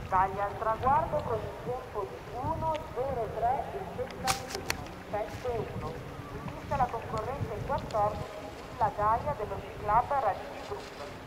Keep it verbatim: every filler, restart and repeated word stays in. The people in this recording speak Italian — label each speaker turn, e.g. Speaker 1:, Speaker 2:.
Speaker 1: Taglia al traguardo con il tempo di uno zero tre settantuno sette uno. Inizia la concorrenza in quattordici Villa Gaia dello Sci Club Racing Group.